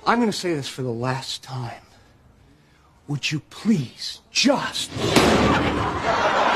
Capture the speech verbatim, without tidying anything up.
I'm going to say this for the last time. Would you please just...